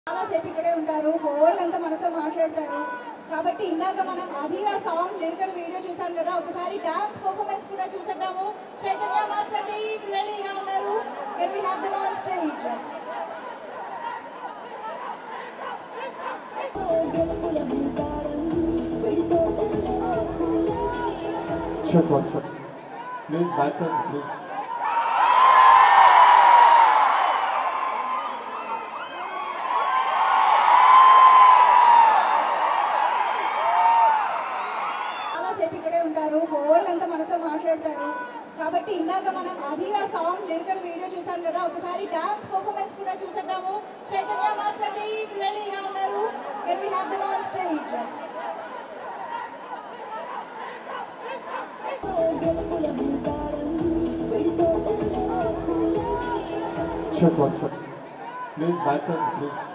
చాలా సేపు ఇక్కడే ఉంటారు, బోల్డ్ మనతో మాట్లాడతారు. కాబట్టి ఇందాక మనం అధీరా సాంగ్ లిరికల్ వీడియో చూసాం కదా, ఒకసారి డాన్స్ పర్ఫార్మెన్స్ కూడా చూసేద్దాము. చైతన్య మాస్టర్ టీమ్ రెడీగా ఉన్నారు. Can we have them on stage? Sure. Please, back side, please. చాలా సేపు ఇక్కడే ఉంటారు, బోల్డ్ మనతో మాట్లాడతారు. కాబట్టి ఇందాక మనం అధీరా సాంగ్ లిరికల్ వీడియో చూసాం కదా, ఒకసారి డాన్స్ పర్ఫార్మెన్స్ కూడా చూసేద్దాము. చైతన్య మాస్టర్ టీమ్ రెడీగా ఉన్నారు. Can we have them on stage? Sure. Please, back side, please.